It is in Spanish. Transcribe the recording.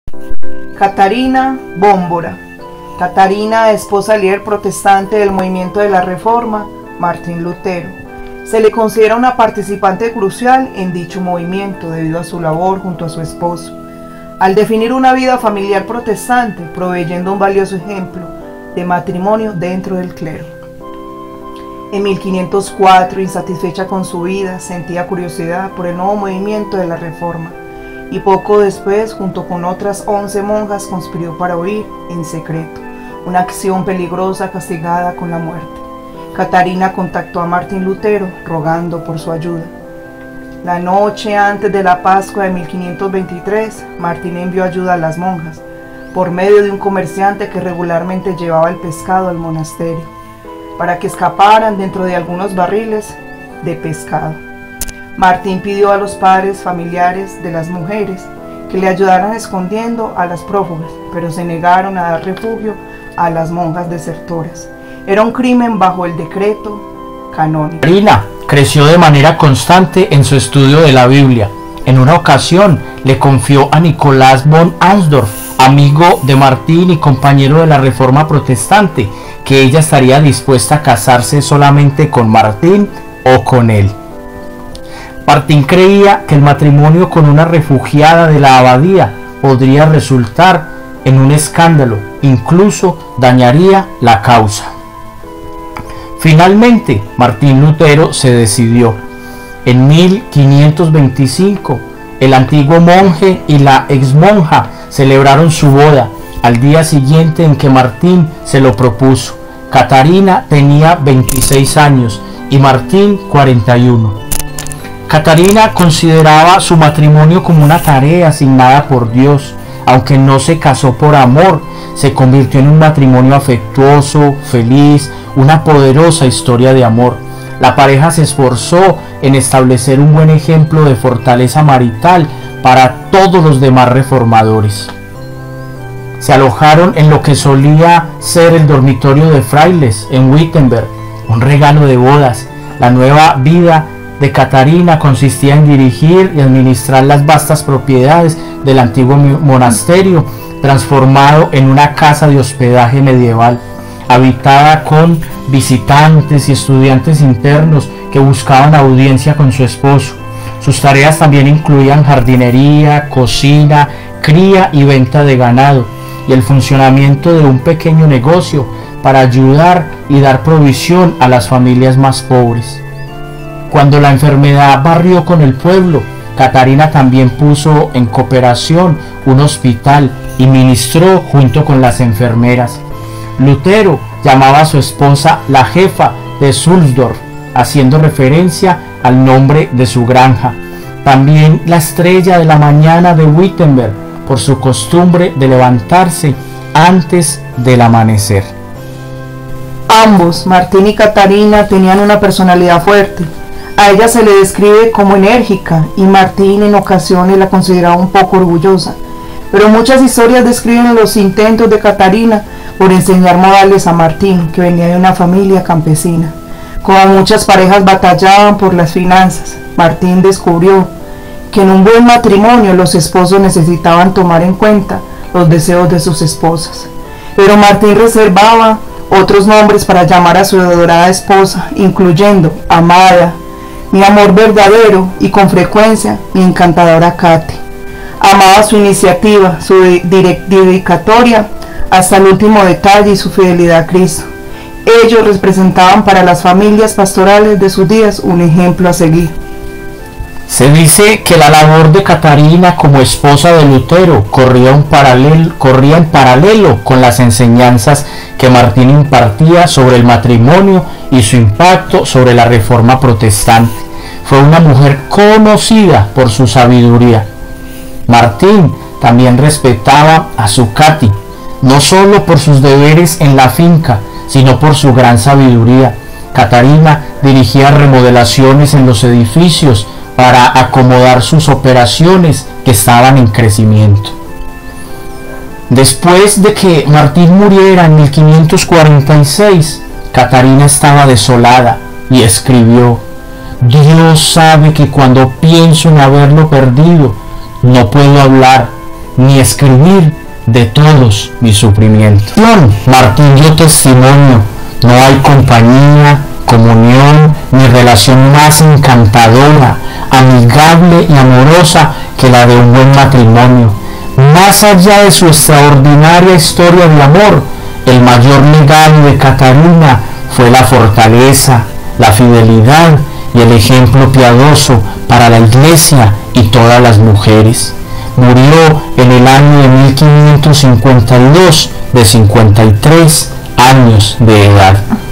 Catarina Bómbora. Catarina, esposa líder protestante del movimiento de la Reforma, Martín Lutero. Se le considera una participante crucial en dicho movimiento debido a su labor junto a su esposo, al definir una vida familiar protestante, proveyendo un valioso ejemplo de matrimonio dentro del clero. En 1504, insatisfecha con su vida, sentía curiosidad por el nuevo movimiento de la Reforma, y poco después, junto con otras 11 monjas, conspiró para huir en secreto, una acción peligrosa castigada con la muerte. Catarina contactó a Martín Lutero rogando por su ayuda. La noche antes de la Pascua de 1523, Martín envió ayuda a las monjas por medio de un comerciante que regularmente llevaba el pescado al monasterio, para que escaparan dentro de algunos barriles de pescado. Martín pidió a los padres familiares de las mujeres que le ayudaran escondiendo a las prófugas, pero se negaron a dar refugio a las monjas desertoras. Era un crimen bajo el decreto canónico. Catarina creció de manera constante en su estudio de la Biblia. En una ocasión le confió a Nicolás von Amsdorf, amigo de Martín y compañero de la Reforma Protestante, que ella estaría dispuesta a casarse solamente con Martín o con él. Martín creía que el matrimonio con una refugiada de la abadía podría resultar en un escándalo, incluso dañaría la causa. Finalmente, Martín Lutero se decidió. En 1525, el antiguo monje y la exmonja celebraron su boda al día siguiente en que Martín se lo propuso. Catarina tenía 26 años y Martín 41. Catarina consideraba su matrimonio como una tarea asignada por Dios. Aunque no se casó por amor, se convirtió en un matrimonio afectuoso, feliz, una poderosa historia de amor. La pareja se esforzó en establecer un buen ejemplo de fortaleza marital para todos los demás reformadores. Se alojaron en lo que solía ser el dormitorio de frailes en Wittenberg, un regalo de bodas. La nueva vida de Catarina consistía en dirigir y administrar las vastas propiedades del antiguo monasterio, transformado en una casa de hospedaje medieval, habitada con visitantes y estudiantes internos que buscaban audiencia con su esposo. Sus tareas también incluían jardinería, cocina, cría y venta de ganado, y el funcionamiento de un pequeño negocio para ayudar y dar provisión a las familias más pobres. Cuando la enfermedad barrió con el pueblo, Catarina también puso en cooperación un hospital y ministró junto con las enfermeras. Lutero llamaba a su esposa la jefa de Sulzdorf, haciendo referencia al nombre de su granja. También la estrella de la mañana de Wittenberg, por su costumbre de levantarse antes del amanecer. Ambos, Martín y Catarina, tenían una personalidad fuerte. A ella se le describe como enérgica y Martín en ocasiones la consideraba un poco orgullosa, pero muchas historias describen los intentos de Catarina por enseñar modales a Martín, que venía de una familia campesina. Como muchas parejas batallaban por las finanzas, Martín descubrió que en un buen matrimonio los esposos necesitaban tomar en cuenta los deseos de sus esposas, pero Martín reservaba otros nombres para llamar a su adorada esposa, incluyendo amada, mi amor verdadero y con frecuencia mi encantadora Kate. Amaba su iniciativa, su dedicatoria hasta el último detalle y su fidelidad a Cristo. Ellos representaban para las familias pastorales de sus días un ejemplo a seguir. Se dice que la labor de Catarina como esposa de Lutero corría en paralelo con las enseñanzas que Martín impartía sobre el matrimonio y su impacto sobre la Reforma Protestante. Fue una mujer conocida por su sabiduría. Martín también respetaba a su Katy, no solo por sus deberes en la finca, sino por su gran sabiduría. Catarina dirigía remodelaciones en los edificios para acomodar sus operaciones que estaban en crecimiento. Después de que Martín muriera en 1546, Catarina estaba desolada y escribió: Dios sabe que cuando pienso en haberlo perdido, no puedo hablar, ni escribir de todos mis sufrimientos. Martín dio testimonio, no hay compañía, comunión ni relación más encantadora, amigable y amorosa que la de un buen matrimonio. Más allá de su extraordinaria historia de amor, el mayor legado de Catarina fue la fortaleza, la fidelidad y el ejemplo piadoso para la Iglesia y todas las mujeres. Murió en el año de 1552 de 53 años de edad.